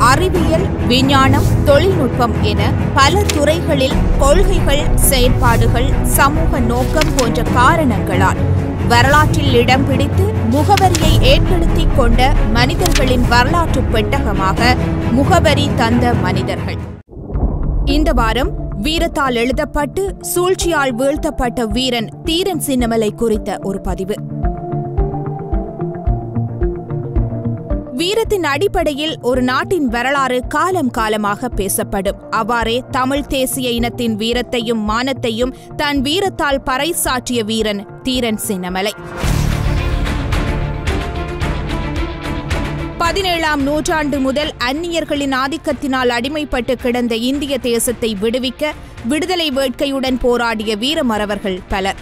அறிவியல், விஞ்ஞானம், தொழில்நுட்பம் என பல துறைகளில் கொள்கைகள், செயற்பாடுகள், சமூக நோக்கம் போன்ற காரணங்களால் வரலாற்றில் இடம் பிடித்து முகவரியை ஏற்படுத்திக் கொண்ட மனிதர்களின் வரலாற்று பெட்டகமாக முகவரி தந்த மனிதர்கள். இந்த வாரம் வீரத்தால் எழுதப்பட்டு சூழ்ச்சியால் வீழ்த்தப்பட்ட வீரன் தீரன் சின்னமலை குறித்த ஒரு பதிவு. வீரத்தின் அடிப்படையில் ஒரு நாட்டின் வரலாறு காலம் காலமாக பேசப்படும். அவ்வாறே தமிழ் தேசிய இனத்தின் வீரத்தையும் மானத்தையும் தன் வீரத்தால் பறைசாற்றிய வீரன் தீரன் சின்னமலை. 17ஆம் நூற்றாண்டு முதல் அந்நியர்களின் ஆதிக்கத்தினால் அடிமைப்பட்டு கிடந்த இந்திய தேசத்தை விடுவிக்க விடுதலை வேட்கையுடன் போராடிய வீரமறவர்கள் பலர்.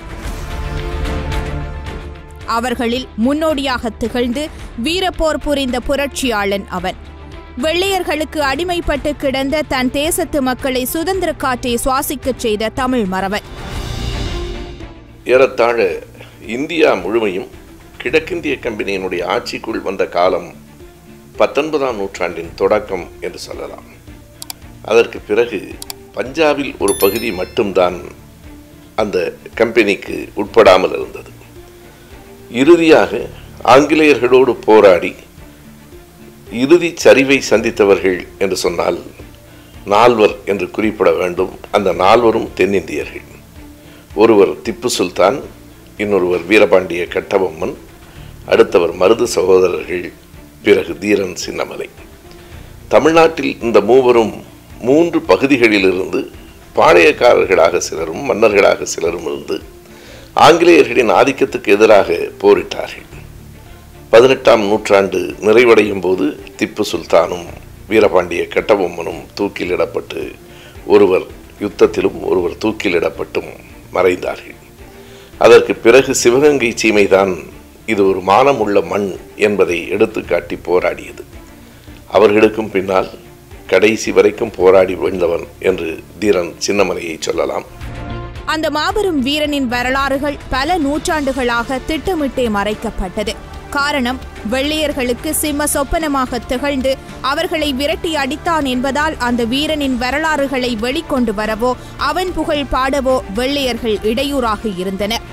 அவர்களில் முன்னோடியாக திகழ்ந்து வீரப்போர் புரிந்த புரட்சியாளன் அவன். வெள்ளையர்களுக்கு அடிமைப்பட்டு கிடந்த தன் தேசத்து மக்களை சுதந்திர காற்றை சுவாசிக்கச் செய்த தமிழ் மறவன். ஏறத்தாழ இந்தியா முழுமையும் கிழக்கிந்திய கம்பெனியினுடைய ஆட்சிக்குள் வந்த காலம் 19ஆம் நூற்றாண்டின் தொடக்கம் என்று சொல்லலாம். அதற்கு பிறகு பஞ்சாபில் ஒரு பகுதி மட்டும்தான் அந்த கம்பெனிக்கு உட்படாமல் இருந்தது. இறுதியாக ஆங்கிலேயர்களோடு போராடி இறுதி சரிவை சந்தித்தவர்கள் என்று சொன்னால் 4 என்று குறிப்பிட வேண்டும். அந்த 4 தென்னிந்தியர்கள். ஒருவர் திப்பு சுல்தான், இன்னொருவர் வீரபாண்டிய கட்டபொம்மன், அடுத்தவர் மருது சகோதரர்கள், பிறகு தீரன் சின்னமலை. தமிழ்நாட்டில் இந்த மூவரும் 3 பகுதிகளிலிருந்து பாளையக்காரர்களாக சிலரும் மன்னர்களாக சிலரும் இருந்து ஆங்கிலேயர்களின் ஆதிக்கத்துக்கு எதிராக போரிட்டார்கள். 18ஆம் நூற்றாண்டு நிறைவடையும் போது திப்பு சுல்தானும் வீரபாண்டிய கட்டபொம்மனும் தூக்கிலிடப்பட்டு ஒருவர் யுத்தத்திலும் ஒருவர் தூக்கிலிடப்பட்டும் மறைந்தார்கள். அதற்கு பிறகு சிவகங்கை சீமைதான் இது ஒரு மானமுள்ள மண் என்பதை எடுத்துக்காட்டி போராடியது. அவர்களுக்கும் பின்னால் கடைசி வரைக்கும் போராடி வென்றவன் என்று தீரன் சின்னமலையை சொல்லலாம். அந்த மாபெரும் வீரனின் வரலாறுகள் பல நூற்றாண்டுகளாக திட்டமிட்டே மறைக்கப்பட்டது. காரணம், வெள்ளையர்களுக்கு சிம்ம சொப்பனமாக திகழ்ந்து அவர்களை விரட்டி அடித்தான் என்பதால் அந்த வீரனின் வரலாறுகளை வெளிக்கொண்டு வரவோ அவன் புகழ் பாடவோ வெள்ளையர்கள் இடையூறாக இருந்தனர்.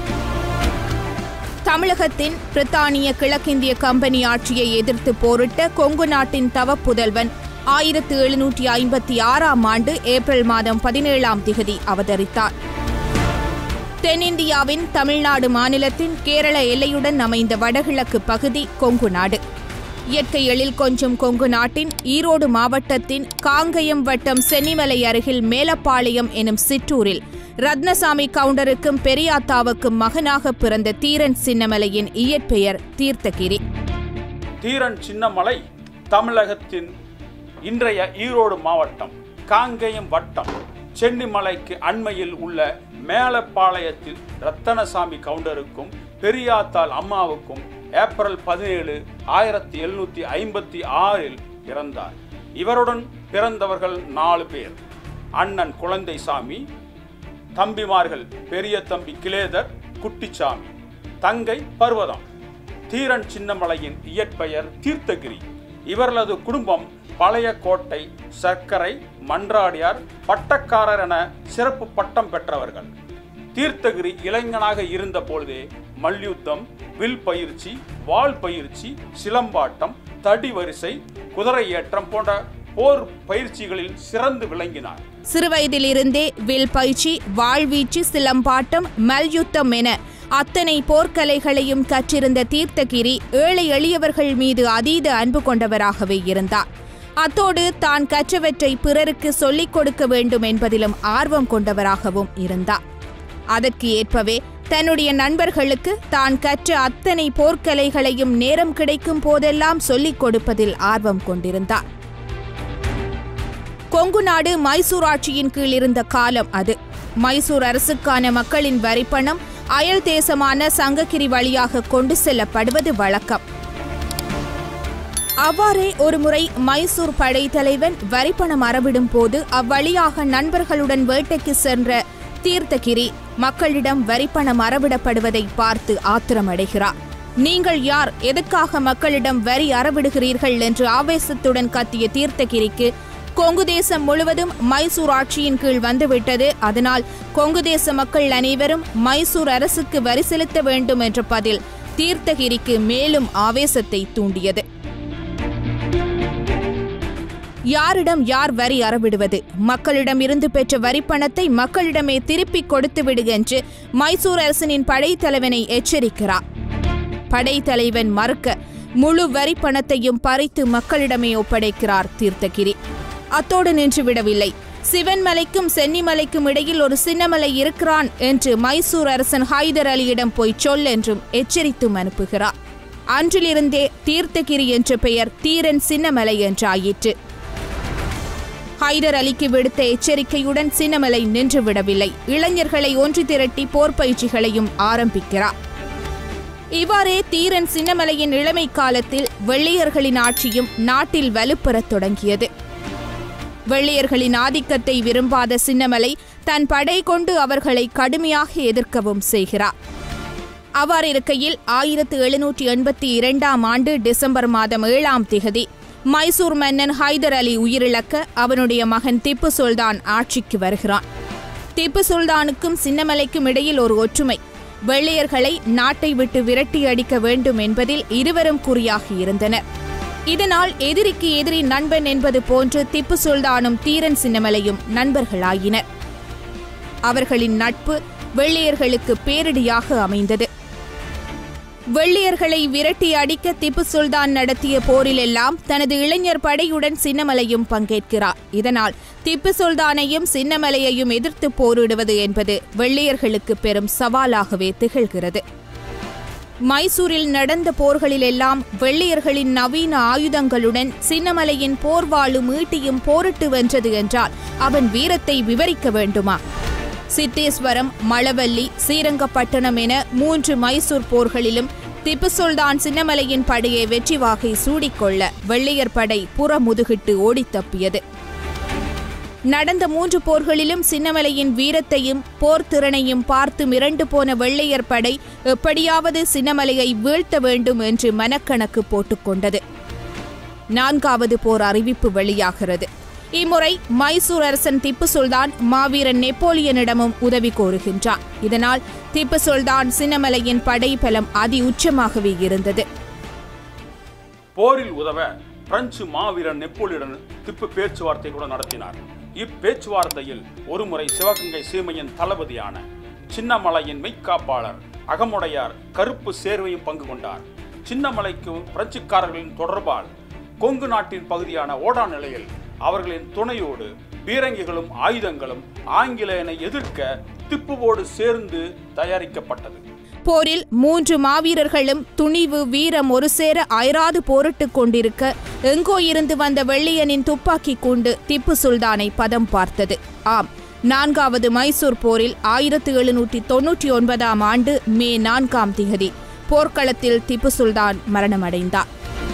தமிழகத்தின் பிரித்தானிய கிழக்கிந்திய கம்பெனி ஆட்சியை எதிர்த்து போரிட்ட கொங்கு நாட்டின் தவப்புதல்வன் 1756ஆம் ஆண்டு ஏப்ரல் மாதம் 17ஆம் திகதி அவதரித்தார். தென்னிந்தியாவின் தமிழ்நாடு மாநிலத்தின் கேரள எல்லையுடன் அமைந்த வடகிழக்கு பகுதி கொங்கு நாடு. இயற்கை எழில் கொஞ்சம் கொங்கு நாட்டின் ஈரோடு மாவட்டத்தின் காங்கயம் வட்டம் சென்னிமலை அருகில் மேலப்பாளையம் எனும் சிற்றூரில் ரத்னசாமி கவுண்டருக்கும் பெரியாத்தாவுக்கும் மகனாக பிறந்த தீரன் சின்னமலையின் இயற்பெயர் தீர்த்தகிரி. தீரன் சின்னமலை தமிழகத்தின் இன்றைய ஈரோடு மாவட்டம் காங்கயம் வட்டம் சென்னிமலைக்கு அண்மையில் உள்ள மேலப்பாளையத்தில் ரத்தனசாமி கவுண்டருக்கும் பெரியாத்தாள் அம்மாவுக்கும் ஏப்ரல் 17, 1756 பிறந்தார். இவருடன் பிறந்தவர்கள் 4 பேர். அண்ணன் குழந்தைசாமி, தம்பிமார்கள் பெரிய தம்பி கிலேதர், குட்டிச்சாமி, தங்கை பர்வதம். தீரன் சின்னமலையின் இயற்பெயர் தீர்த்தகிரி. இவர்களது குடும்பம் பழைய கோட்டை, சர்க்கரை, மன்றாடியார், பட்டக்காரர் என சிறப்பு பட்டம் பெற்றவர்கள். தீர்த்தகிரி இளைஞனாக இருந்த பொழுதே மல்யுத்தம், வில் பயிற்சி, வாள் பயிற்சி, சிலம்பாட்டம், தடி வரிசை, குதிரை ஏற்றம் போன்ற போர் பயிற்சிகளில் சிறந்து விளங்கினார். சிறுவயதிலிருந்தே வில் பயிற்சி, வாழ்வீச்சு, சிலம்பாட்டம், மல்யுத்தம் என அத்தனை போர்க்கலைகளையும் கற்றிருந்த தீர்த்தகிரி ஏழை எளியவர்கள் மீது அதீத அன்பு கொண்டவராகவே இருந்தார். அத்தோடு தான் கற்றவற்றை பிறருக்கு சொல்லிக் கொடுக்க வேண்டும் என்பதிலும் ஆர்வம் கொண்டவராகவும் இருந்தார். அதற்கு ஏற்பவே தன்னுடைய நண்பர்களுக்கு தான் கற்ற அத்தனை போர்க்கலைகளையும் நேரம் கிடைக்கும் போதெல்லாம் சொல்லிக் கொடுப்பதில் ஆர்வம் கொண்டிருந்தார். கொங்கு நாடு மைசூர் ஆட்சியின் கீழ் இருந்த காலம் அது. மைசூர் அரசுக்கான மக்களின் வரிப்பணம் அயல் தேசமான சங்ககிரி வழியாக கொண்டு செல்லப்படுவது வழக்கம். அவ்வாறே ஒருமுறை மைசூர் படைத்தலைவன் வரிப்பணம் அறவிடும் போது அவ்வழியாக நண்பர்களுடன் வேட்டைக்கு சென்ற தீர்த்தகிரி மக்களிடம் வரிப்பணம் அறவிடப்படுவதை பார்த்து ஆத்திரமடைகிறார். நீங்கள் யார், எதற்காக மக்களிடம் வரி அறவிடுகிறீர்கள் என்று ஆவேசத்துடன் கத்திய தீர்த்தகிரிக்கு கொங்கு தேசம் முழுவதும் மைசூர் ஆட்சியின் கீழ் வந்துவிட்டது, அதனால் கொங்கு தேச மக்கள் அனைவரும் மைசூர் அரசுக்கு வரி செலுத்த வேண்டும் என்ற பதில் தீர்த்தகிரிக்கு மேலும் ஆவேசத்தை தூண்டியது. யாரிடம் யார் வரி அறவிடுவது? மக்களிடம் இருந்து பெற்ற வரி பணத்தை மக்களிடமே திருப்பிக் கொடுத்துவிடு என்று மைசூர் அரசனின் படைத்தலைவனை எச்சரிக்கிறார். படைத்தலைவன் மறுக்க முழு வரி பணத்தையும் பறித்து மக்களிடமே ஒப்படைக்கிறார் தீர்த்தகிரி. அத்தோடு நின்றுவிடவில்லை. சிவன்மலைக்கும் சென்னிமலைக்கும் இடையில் ஒரு சின்னமலை இருக்கிறான் என்று மைசூர் அரசன் ஹைதர் அலியிடம் போய் சொல் என்றும் எச்சரித்தும் அனுப்புகிறார். அன்றிலிருந்தே தீர்த்தகிரி என்ற பெயர் தீரன் சின்னமலை என்றாயிற்று. ஹைதர் அலிக்கு விடுத்த எச்சரிக்கையுடன் சின்னமலை நின்றுவிடவில்லை. இளைஞர்களை ஒன்று திரட்டி போர் பயிற்சிகளையும் ஆரம்பிக்கிறார். இவ்வாறே தீரன் சின்னமலையின் இளமை காலத்தில் வெள்ளையர்களின் ஆட்சியும் நாட்டில் வலுப்பெறத் தொடங்கியது. வெள்ளையர்களின் ஆதிக்கத்தை விரும்பாத சின்னமலை தன் படை கொண்டு அவர்களை கடுமையாக எதிர்க்கவும் செய்கிறார். அவ்வாறிருக்கையில் 1782 ஆண்டு டிசம்பர் மாதம் 7ஆம் திகதி மைசூர் மன்னன் ஹைதர் அலி உயிரிழக்க அவனுடைய மகன் திப்பு சுல்தான் ஆட்சிக்கு வருகிறான். திப்பு சுல்தானுக்கும் சின்னமலைக்கும் இடையில் ஒரு ஒற்றுமை. வெள்ளையர்களை நாட்டை விட்டு விரட்டி அடிக்க வேண்டும் என்பதில் இருவரும் குறியாக இருந்தனர். இதனால் எதிரிக்கு எதிரி நண்பன் என்பது போன்று திப்பு சுல்தானும் தீரன் சின்னமலையும் நண்பர்களாயினர். அவர்களின் நட்பு வெள்ளையர்களுக்கு பேரிடியாக அமைந்தது. வெள்ளையர்களை விரட்டி அடிக்க திப்பு சுல்தான் நடத்திய போரிலெல்லாம் தனது இளைஞர் படையுடன் சின்னமலையும் பங்கேற்கிறார். இதனால் திப்பு சுல்தானையும் சின்னமலையையும் எதிர்த்து போரிடுவது என்பது வெள்ளையர்களுக்கு பெரும் சவாலாகவே திகழ்கிறது. மைசூரில் நடந்த போர்களிலெல்லாம் வெள்ளையர்களின் நவீன ஆயுதங்களுடன் சின்னமலையின் போர்வாளும் ஈட்டியும் போரிட்டு வென்றது என்றால் அவன் வீரத்தை விவரிக்க வேண்டுமா? சித்தேஸ்வரம், மளவல்லி, ஸ்ரீரங்கப்பட்டணம் என 3 மைசூர் போர்களிலும் திப்பு சுல்தான் சின்னமலையின் படையை வெற்றி வாகை சூடிக்கொள்ள வெள்ளையர் படை புறமுதுகிட்டு ஓடித் தப்பியது. நடந்த 3 போர்களிலும் சின்னமலையின் வீரத்தையும் போர் திறனையும் பார்த்து மிரண்டு போன வெள்ளையர் படை எப்படியாவது சின்னமலையை வீழ்த்த வேண்டும் என்று மனக்கணக்கு போட்டுக்கொண்டது. 4வது போர் அறிவிப்பு வெளியாகிறது. இம்முறை மைசூர் அரசன் திப்பு சுல்தான் மாவீரன் நெப்போலியனிடமும் உதவி கோருகின்றான். இதனால் திப்பு சுல்தான் சின்னமலையின் படை பலம் அதி உச்சமாகவே இருந்தது. போரில் உதவ பிரெஞ்சு மாவீரன் நெப்போலியனுடன் திப்பு பேச்சுவார்த்தை கூட நடத்தினார். இப்பேச்சுவார்த்தையில் ஒருமுறை சிவகங்கை சீமையின் தளபதியான சின்னமலையின் மெய்க்காப்பாளர் அகமுடையார் கருப்பு சேர்வையும் பங்கு கொண்டார். சின்னமலைக்கு பிரெஞ்சுக்காரர்களின் தொடர்பால் கொங்கு நாட்டின் பகுதியான ஓடா நிலையில் அவர்களின் துணையோடு பீரங்கிகளும் ஆயுதங்களும் ஆங்கிலேயனை எதிர்க்க திப்புவோடு சேர்ந்து தயாரிக்கப்பட்டது. போரில் 3 மாவீரர்களும் துணிவு வீரம் ஒரு சேர அயராது போரிட்டுக் கொண்டிருக்க எங்கோ இருந்து வந்த வெள்ளையனின் துப்பாக்கி கூண்டு திப்பு சுல்தானை பதம் பார்த்தது. ஆம், 4வது மைசூர் போரில் 1799 ஆண்டு மே 4ஆம் திகதி போர்க்களத்தில் திப்பு சுல்தான் மரணமடைந்தார்.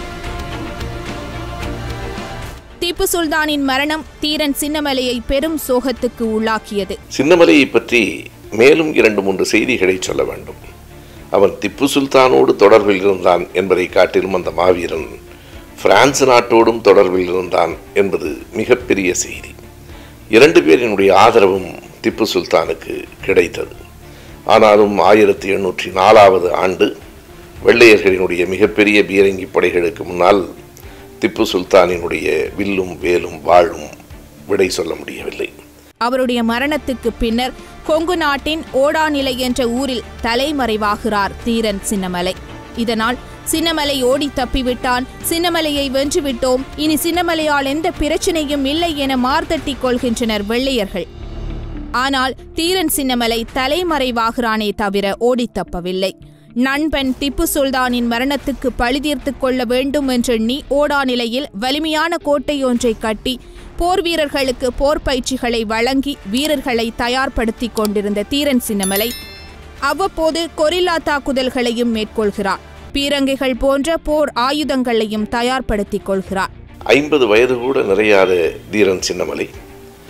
திப்பு சுல்தானின் மரணம் தீரன் சின்னமலையை பெரும் சோகத்துக்கு உள்ளாக்கியது. சின்னமலையை பற்றி மேலும் 2-3 செய்திகளை சொல்ல வேண்டும். அவன் திப்பு சுல்தானோடு தொடர்பில் இருந்தான் என்பதை காட்டிலும் அந்த மாவீரன் பிரான்ஸ் நாட்டோடும் தொடர்பில் இருந்தான் என்பது மிகப்பெரிய செய்தி. 2 பேரினுடைய ஆதரவும் திப்பு சுல்தானுக்கு கிடைத்தது. ஆனாலும் 1804 ஆண்டு வெள்ளையர்களினுடைய மிகப்பெரிய பீரங்கி படைகளுக்கு முன்னால் திப்பு சுல்தானினுடைய வில்லும் வேலும் வாளும் விடை சொல்ல முடியவில்லை. அவருடைய மரணத்துக்கு பின்னர் கொங்கு நாட்டின் ஓடாநிலை என்ற ஊரில் தலைமறைவாகிறார் தீரன் சின்னமலை. இதனால் சின்னமலை ஓடி தப்பிவிட்டான், சின்னமலையை வென்றுவிட்டோம், இனி சின்னமலையால் எந்த பிரச்சனையும் இல்லை என மார்த்தட்டிக் கொள்கின்றனர் வெள்ளையர்கள். ஆனால் தீரன் சின்னமலை தலைமறைவாகிறானே தவிர ஓடி தப்பவில்லை. நண்பன் திப்பு சுல்தானின் மரணத்துக்கு பழிதீர்த்துக் கொள்ள வேண்டும் என்றெண்ணி ஓடா நிலையில் வலிமையான கோட்டையொன்றை கட்டி போர் வீரர்களுக்கு போர் பயிற்சிகளை வழங்கி வீரர்களை தயார்படுத்திக் கொண்டிருந்த தீரன் சின்னமலை அவ்வப்போது கொரில்லா தாக்குதல்களையும் மேற்கொள்கிறார். பீரங்கிகள் போன்ற போர் ஆயுதங்களையும் தயார்படுத்திக் கொள்கிறார். 50 வயது கூட நிறையாத தீரன் சின்னமலை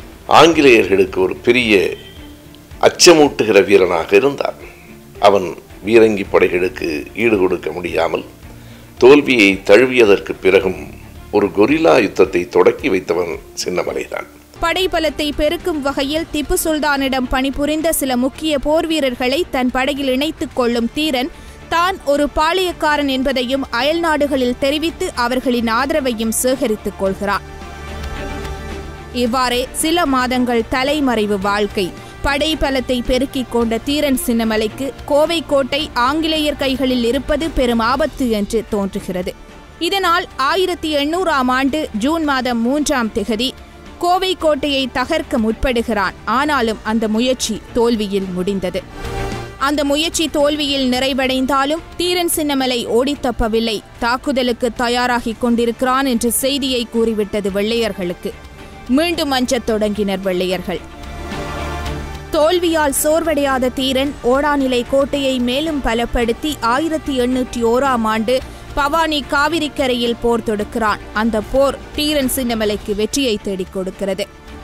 ஆங்கிலேயர்களுக்கு ஒரு பெரிய அச்சமூட்டுகிற வீரனாக இருந்தார். அவன் பீரங்கி படைகளுக்கு ஈடுகொடுக்க முடியாமல் தோல்வியை தழுவியதற்கு பிறகும் ஒரு கொரில்லா யுத்தத்தை தொடக்கி வைத்தவன் சின்னமலைதான். படைபலத்தை பெருக்கும் வகையில் திப்பு சுல்தானிடம் பணிபுரிந்த சில முக்கிய போர் வீரர்களை தன் படையில் இணைத்துக் கொள்ளும் தீரன் தான் ஒரு பாளையக்காரன் என்பதையும் அயல் நாடுகளில் தெரிவித்து அவர்களின் ஆதரவையும் சேகரித்துக் கொள்கிறார். இவ்வாறே சில மாதங்கள் தலைமறைவு வாழ்க்கை. படைபலத்தை பெருக்கிக் கொண்ட தீரன் சின்னமலைக்கு கோவை கோட்டை ஆங்கிலேயர் கைகளில் இருப்பது பெரும் ஆபத்து என்று தோன்றுகிறது. இதனால் 1800ஆம் ஆண்டு ஜூன் மாதம் 3ஆம் திகதி கோவை கோட்டையை தகர்க்க முற்படுகிறான். ஆனாலும் அந்த முயற்சி தோல்வியில் முடிந்தது. அந்த முயற்சி தோல்வியில் நிறைவடைந்தாலும் தீரன் சின்னமலை ஓடித் தப்பவில்லை. தாக்குதலுக்கு தயாராகிக் கொண்டிருக்கிறான் என்ற செய்தியை கூறிவிட்டது வெள்ளையர்களுக்கு. மீண்டும் அஞ்சத் தொடங்கினர் வெள்ளையர்கள். தோல்வியால் சோர்வடையாத தீரன் ஓடாநிலை கோட்டையை மேலும் பலப்படுத்தி 1801ஆம் ஆண்டு பவானி காவிரிக்கரையில் போர் தொடுக்கிறான். அந்த போர் தீரன் சின்னமலைக்கு வெற்றியை தேடிக் கொடுக்கிறது.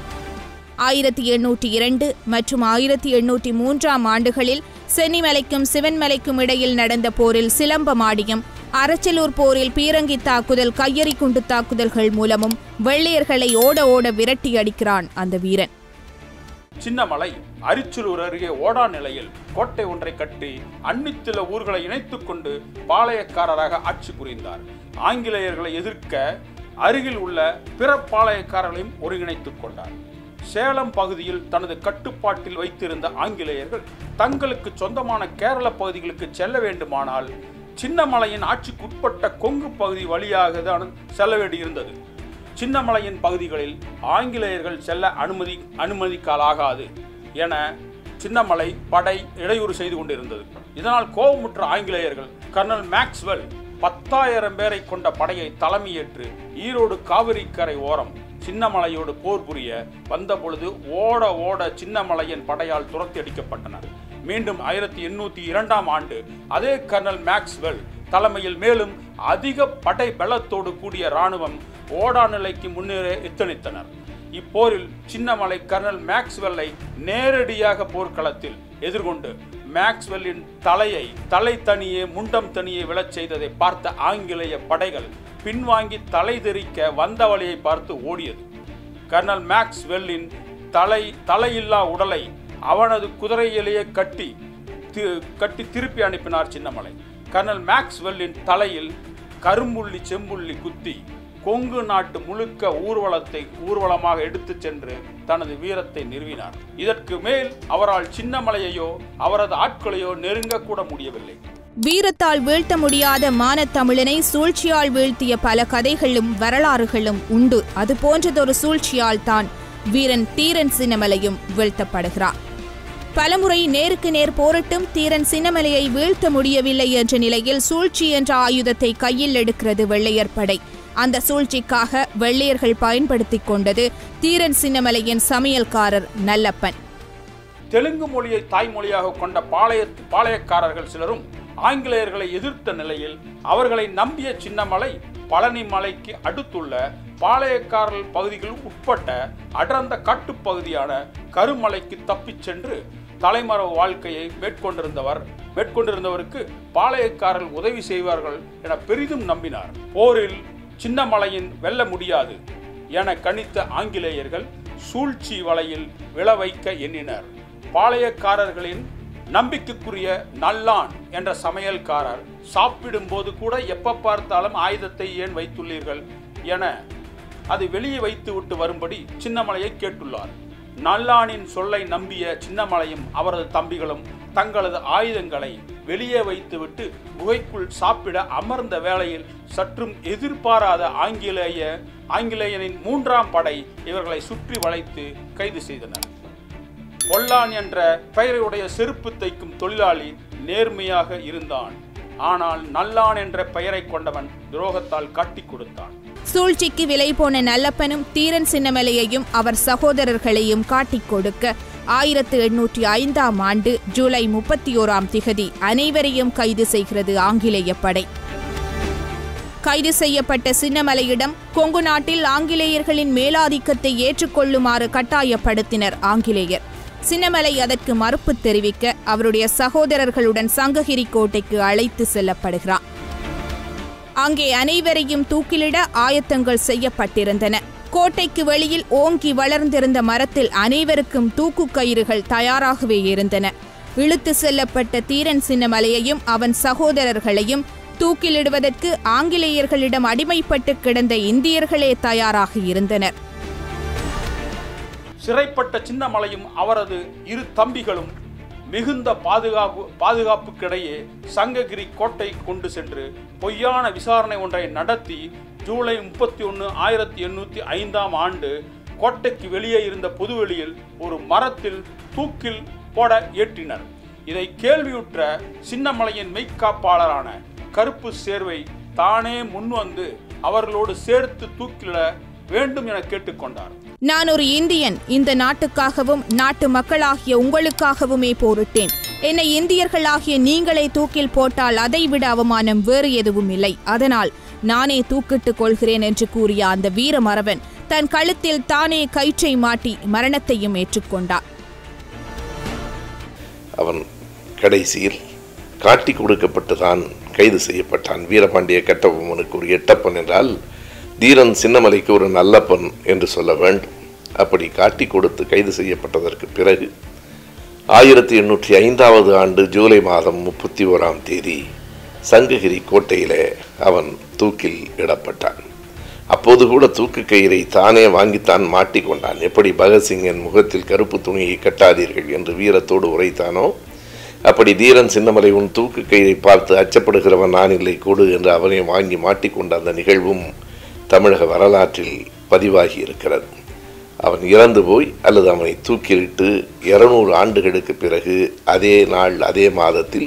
1802 மற்றும் 1803ஆம் ஆண்டுகளில் சென்னிமலைக்கும் சிவன்மலைக்கும் இடையில் நடந்த போரில் சிலம்பமாடியும், அரச்சலூர் போரில் பீரங்கி தாக்குதல், கையெறி குண்டு தாக்குதல்கள் மூலமும் வெள்ளையர்களை ஓட ஓட விரட்டி அடிக்கிறான் அந்த வீரன். சின்னமலை அரிச்சலூர் அருகே ஓடா நிலையில் கோட்டை ஒன்றை கட்டி அன்னித்தில ஊர்களை இணைத்துக் கொண்டு பாளையக்காரராக ஆட்சி புரிந்தார். ஆங்கிலேயர்களை எதிர்க்க அருகில் உள்ள பிற பாளையக்காரர்களையும் ஒருங்கிணைத்துக் கொண்டார். சேலம் பகுதியில் தனது கட்டுப்பாட்டில் வைத்திருந்த ஆங்கிலேயர்கள் தங்களுக்கு சொந்தமான கேரள பகுதிகளுக்கு செல்ல வேண்டுமானால் சின்னமலையின் ஆட்சிக்குட்பட்ட கொங்கு பகுதி வழியாக தான் செல்ல வேண்டியிருந்தது. சின்னமலையின் பகுதிகளில் ஆங்கிலேயர்கள் செல்ல அனுமதிக்காலாகாது என சின்னமலை படை இடையூறு செய்து கொண்டிருந்தது. இதனால் கோபமுற்ற ஆங்கிலேயர்கள் கர்னல் மேக்ஸ்வெல் 10,000 பேரை கொண்ட படையை தலைமையேற்று ஈரோடு காவிரிக்கரை ஓரம் சின்னமலையோடு போர் புரிய வந்தபொழுது ஓட ஓட சின்னமலையின் படையால் துரத்தி அடிக்கப்பட்டனர். மீண்டும் 1802ஆம் ஆண்டு அதே கர்னல் மேக்ஸ்வெல் தலைமையில் மேலும் அதிக படை பலத்தோடு கூடிய இராணுவம் ஓடா நிலைக்கு முன்னேற எத்தனித்தனர். இப்போரில் சின்னமலை கர்னல் மேக்ஸ்வெல்லை நேரடியாக போர்க்களத்தில் எதிர்கொண்டு மேக்ஸ்வெல்லின் தலை தனியே முண்டம் தனியே விழச் செய்ததை பார்த்த ஆங்கிலேய படைகள் பின்வாங்கி தலை தெறிக்க வந்த வழியை பார்த்து ஓடியது. கர்னல் மேக்ஸ்வெல்லின் தலையில்லா உடலை அவனது குதிரையிலேயே கட்டி திருப்பி அனுப்பினார் சின்னமலை. கர்னல் மேக்ஸ்வெல்லின் தலையில் கரும்புள்ளி செம்புள்ளி குத்தி கொங்கு நாட்டு முழுக்க ஊர்வலமாக எடுத்துச் சென்று தனது வீரத்தை நிறுவினார். இதற்கு மேல் அவரால் சின்னமலையையோ அவரது ஆட்களையோ நெருங்கக்கூட முடியவில்லை. வீரத்தால் வீழ்த்த முடியாத மானத்தமிழனை சூழ்ச்சியால் வீழ்த்திய பல கதைகளும் வரலாறுகளும் உண்டு. அது போன்றதொரு சூழ்ச்சியால் தான் வீரன் தீரன் சின்னமலையும் வீழ்த்தப்படுகிறார். பலமுறை நேருக்கு நேர் போரிட்டும் தீரன் சின்னமலையை வீழ்த்த முடியவில்லை என்ற நிலையில் சூழ்ச்சி என்ற ஆயுதத்தை கையில் எடுக்கிறது வெள்ளையர் படை. அந்த சூழ்ச்சிக்காக வெள்ளையர்கள் பயன்படுத்திக் கொண்டது தீரன் சின்னமலையின் சமையல்காரர் நல்லப்பன். தெலுங்கு மொழியை தாய்மொழியாக கொண்ட பாளையக்காரர்கள் சிலரும் ஆங்கிலேயர்களை எதிர்த்த நிலையில் அவர்களை நம்பிய சின்னமலை பழனி மலைக்கு அடுத்துள்ள பாளையக்காரர்கள் பகுதிகள் உட்பட்ட அடர்ந்த காட்டுப்பகுதியான கருமலைக்கு தப்பிச் சென்று தலைமறைவு வாழ்க்கையை மேற்கொண்டிருந்தவருக்கு பாளையக்காரர்கள் உதவி செய்வார்கள் என பெரிதும் நம்பினார். போரில் சின்னமலையின் வெல்ல முடியாது என கணித்த ஆங்கிலேயர்கள் சூழ்ச்சி வலையில் விழ வைக்க எண்ணினர். பாளையக்காரர்களின் நம்பிக்கைக்குரிய நல்லான் என்ற சமையல்காரர் சாப்பிடும் போது கூட எப்ப பார்த்தாலும் ஆயுதத்தை ஏன் வைத்துள்ளீர்கள் என அது வெளியே வைத்துவிட்டு வரும்படி சின்னமலையை கேட்டுள்ளார். நல்லானின் சொல்லை நம்பிய சின்னமலையும் அவரது தம்பிகளும் தங்களது ஆயுதங்களை வெளியே வைத்துவிட்டு குகைக்குள் சாப்பிட அமர்ந்த வேளையில் சற்றும் எதிர்பாராத ஆங்கிலேயனின் 3ஆம் படை இவர்களை சுற்றி வளைத்து கைது செய்தனர். கொல்லான் என்ற பெயரையுடைய செருப்பு தைக்கும் தொழிலாளி நேர்மையாக இருந்தான். ஆனால் நல்லான் என்ற பெயரை கொண்டவன் துரோகத்தால் காட்டிக் கொடுத்தான். சூழ்ச்சிக்கு விலை போன நல்லப்பனும் தீரன் சின்னமலையையும் அவர் சகோதரர்களையும் காட்டிக் கொடுக்க 1805ஆம் ஆண்டு ஜூலை 31ஆம் திகதி அனைவரையும் கைது செய்கிறது ஆங்கிலேய படை. கைது செய்யப்பட்ட சின்னமலையிடம் கொங்கு நாட்டில் ஆங்கிலேயர்களின் மேலாதிக்கத்தை ஏற்றுக்கொள்ளுமாறு கட்டாயப்படுத்தினர் ஆங்கிலேயர். சின்னமலை அதற்கு மறுப்பு தெரிவிக்க அவருடைய சகோதரர்களுடன் சங்ககிரி கோட்டைக்கு அழைத்து செல்லப்படுகிறார். அங்கே அனைவரையும் தூக்கிலிட ஆயத்தங்கள் செய்யப்பட்டிருந்தன. கோட்டைக்கு வெளியில் ஓங்கி வளர்ந்திருந்த மரத்தில் அனைவருக்கும் தூக்கு கயிறுகள் தயாராகவே இருந்தன. இழுத்து செல்லப்பட்ட தீரன் சின்னமலையையும் அவன் சகோதரர்களையும் தூக்கிலிடுவதற்கு ஆங்கிலேயர்களிடம் அடிமைப்பட்டு கிடந்த இந்தியர்களே தயாராக இருந்தனர். சிறைப்பட்ட சின்னமலையும் அவரது இரு தம்பிகளும் மிகுந்த பாதுகாப்புக்கிடையே சங்ககிரி கோட்டை கொண்டு சென்று பொய்யான விசாரணை ஒன்றை நடத்தி ஜூலை 31, 1805 கோட்டைக்கு வெளியே இருந்த பொதுவெளியில் ஒரு மரத்தில் தூக்கில் போட ஏற்றினர். இதை கேள்வியுற்ற சின்னமலையின் மெய்க்காப்பாளரான கருப்பு சேர்வை தானே முன்வந்து அவர்களோடு சேர்த்து தூக்கிலிட வேண்டும் என கேட்டுக்கொண்டார். நான் ஒரு இந்தியன். இந்த நாட்டுக்காகவும் நாட்டு மக்களாகிய உங்களுக்காகவுமே போரிட்டேன். என்னை இந்தியர்களாகிய நீங்களே தூக்கில் போட்டால் அதைவிட அவமானம் வேறு எதுவும் இல்லை. அதனால் நானே தூக்கிட்டுக் கொள்கிறேன் என்று கூறிய அந்த வீரமறவன் தன் கழுத்தில் தானே கயிற்றை மாட்டி மரணத்தையும் ஏற்றுக்கொண்டார். அவன் கடைசியில் காட்டி கொடுக்கப்பட்டுதான் கைது செய்யப்பட்டான். வீரபாண்டிய கட்டபொம்மனுக்கு ஒரு எட்டப்பன் என்றால் தீரன் சின்னமலைக்கு ஒரு நல்லப்பன் என்று சொல்ல வேண்டும். அப்படி காட்டி கொடுத்து கைது செய்யப்பட்டதற்கு பிறகு 1805 ஜூலை மாதம் 31 சங்ககிரி கோட்டையிலே அவன் தூக்கில் இடப்பட்டான். அப்போது கூட தூக்கு கயிறை தானே வாங்கித்தான் மாட்டிக்கொண்டான். எப்படி பகத்சிங்கின் முகத்தில் கருப்பு துணியை கட்டாதீர்கள் என்று வீரத்தோடு உரைத்தானோ, அப்படி தீரன் சின்னமலை உன் தூக்கு கயிறை பார்த்து அச்சப்படுகிறவன் நான் இல்லை கொடு என்று அவனை வாங்கி மாட்டிக்கொண்ட அந்த நிகழ்வும் தமிழக வரலாற்றில் பதிவாகி இருக்கிறது. அவன் இறந்து போய் அல்லது அவனை தூக்கிலிட்டு 200 ஆண்டுகளுக்கு பிறகு அதே நாள் அதே மாதத்தில்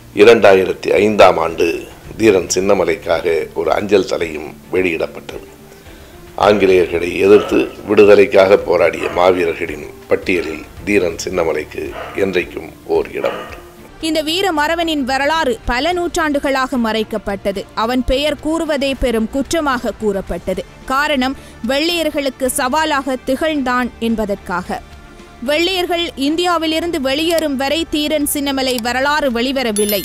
2005 தீரன் சின்னமலைக்காக ஒரு அஞ்சல் தலையும் வெளியிடப்பட்டது. ஆங்கிலேயர்களை எதிர்த்து விடுதலைக்காக போராடிய மாவீரர்களின் பட்டியலில் தீரன் சின்னமலைக்கு என்றைக்கும் ஓர் இடம் உண்டு. இந்த வீரமறவனின் வரலாறு பல நூற்றாண்டுகளாக மறைக்கப்பட்டது. அவன் பெயர் கூறுவதே பெரும் குற்றமாக கூறப்பட்டது. காரணம், வெள்ளையர்களுக்கு சவாலாக திகழ்ந்தான் என்பதற்காக. வெள்ளையர்கள் இந்தியாவிலிருந்து வெளியேறும் வரை தீரன் சின்னமலை வரலாறு வெளிவரவில்லை.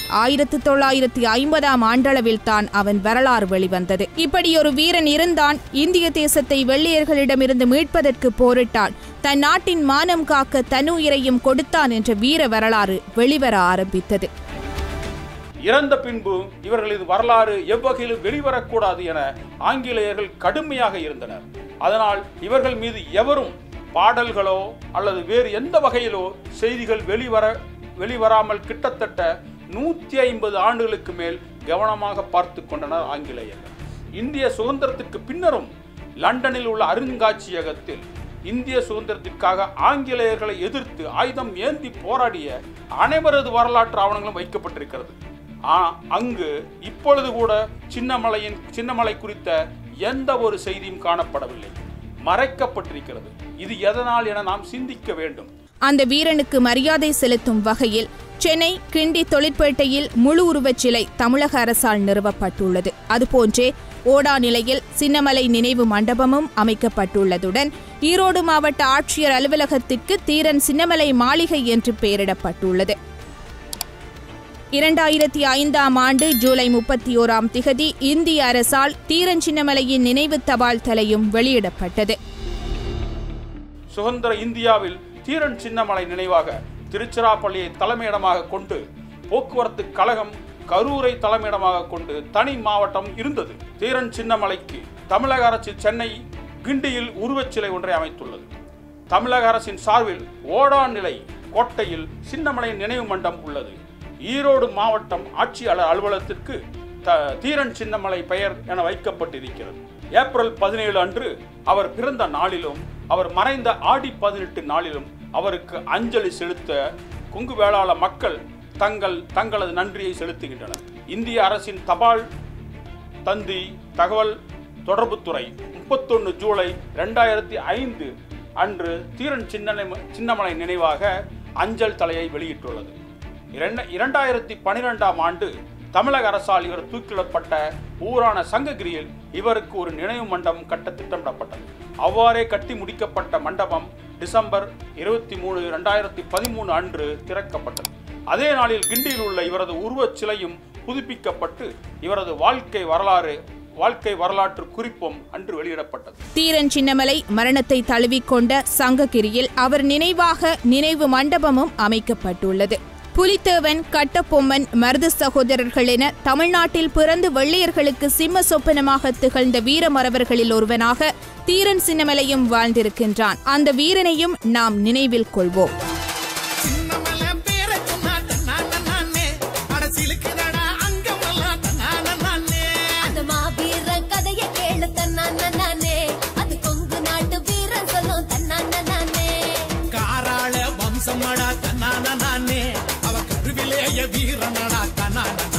1950 தான் அவன் வரலாறு வெளிவந்தது. இப்படி ஒரு வீரன் இருந்தான். இந்திய தேசத்தை வெள்ளையர்களிடமிருந்து மீட்பதற்கு போரிட்டான். தன் நாட்டின் மானம் காக்க தன்னுயிரையும் கொடுத்தான் என்ற வீர வரலாறு வெளிவர ஆரம்பித்தது. இறந்த பின்பு இவர்களது வரலாறு எவ்வகையிலும் வெளிவரக்கூடாது என ஆங்கிலேயர்கள் கடுமையாக இருந்தனர். அதனால் இவர்கள் மீது எவரும் பாடல்களோ அல்லது வேறு எந்த வகையிலோ செய்திகள் வெளிவராமல் கிட்டத்தட்ட 150 ஆண்டுகளுக்கு மேல் கவனமாக பார்த்து கொண்டனர் ஆங்கிலேயர்கள். இந்திய சுதந்திரத்திற்கு பின்னரும் லண்டனில் உள்ள அருங்காட்சியகத்தில் இந்திய சுதந்திரத்திற்காக ஆங்கிலேயர்களை எதிர்த்து ஆயுதம் ஏந்தி போராடிய அனைவரது வரலாற்று ஆவணங்களும் வைக்கப்பட்டிருக்கிறது. அங்கு இப்பொழுது கூட சின்னமலை குறித்த எந்த ஒரு செய்தியும் காணப்படவில்லை, மறைக்கப்பட்டிருக்கிறது. இது எதனால் என நாம் சிந்திக்க வேண்டும். அந்த வீரனுக்கு மரியாதை செலுத்தும் வகையில் சென்னை கிண்டி தொழிற்பேட்டையில் முழு உருவச் சிலை தமிழக அரசால் நிறுவப்பட்டுள்ளது. அதுபோன்றே ஓடா நிலையில் சின்னமலை நினைவு மண்டபமும் அமைக்கப்பட்டுள்ளதுடன் ஈரோடு மாவட்ட ஆட்சியர் அலுவலகத்திற்கு தீரன் சின்னமலை மாளிகை என்று பெயரிடப்பட்டுள்ளது. 2005 ஜூலை 31 இந்திய அரசால் தீரன் சின்னமலையின் நினைவு தபால் தலையும் வெளியிடப்பட்டது. சுதந்திர இந்தியாவில் தீரன் சின்னமலை நினைவாக திருச்சிராப்பள்ளியை தலைமையிடமாக கொண்டு போக்குவரத்து கழகம் கரூரை தலைமையிடமாக கொண்டு தனி மாவட்டம் இருந்தது. தீரன் சின்னமலைக்கு தமிழக அரசு சென்னை கிண்டியில் உருவச்சிலை ஒன்றை அமைத்துள்ளது. தமிழக அரசின் சார்பில் ஓடா நிலை கோட்டையில் சின்னமலை நினைவு மண்டபம் உள்ளது. ஈரோடு மாவட்டம் ஆட்சியாளர் அலுவலகத்திற்கு தீரன் சின்னமலை பெயர் என வைக்கப்பட்டிருக்கிறது. ஏப்ரல் 17 அன்று அவர் பிறந்த நாளிலும் அவர் மறைந்த ஆடி 18 நாளிலும் அவருக்கு அஞ்சலி செலுத்த கொங்கு வேளாள மக்கள் தங்களது நன்றியை செலுத்துகின்றனர். இந்திய அரசின் தபால் தந்தி தகவல் தொடர்புத்துறை 31 ஜூலை 2005 அன்று தீரன் சின்னமலை நினைவாக அஞ்சல் தலையை வெளியிட்டுள்ளது. 2012 தமிழக அரசால் இவர் தூக்கிலிடப்பட்ட ஊரான சங்ககிரியில் இவருக்கு ஒரு நினைவு மண்டபம் கட்ட திட்டமிடப்பட்டது. அவ்வாறே கட்டி முடிக்கப்பட்ட மண்டபம் டிசம்பர் 23, 2013 அன்று திறக்கப்பட்டது. அதே நாளில் கிண்டியில் உள்ள இவரது உருவச் சிலையும் புதுப்பிக்கப்பட்டு இவரது வாழ்க்கை வரலாற்று குறிப்பும் அன்று வெளியிடப்பட்டது. தீரன் சின்னமலை மரணத்தை தழுவிக்கொண்ட சங்ககிரியில் அவர் நினைவாக நினைவு மண்டபமும் அமைக்கப்பட்டுள்ளது. புலித்தேவன், கட்டபொம்மன், மருது சகோதரர்கள் என தமிழ்நாட்டில் பிறந்து வெள்ளையர்களுக்கு சிம்ம சொப்பனமாக திகழ்ந்த வீரமறவர்களில் ஒருவனாக தீரன் சின்னமலையும் வாழ்ந்திருக்கின்றான். அந்த வீரனையும் நாம் நினைவில் கொள்வோம். அவ கருவிலேய வீரனடா தன்னான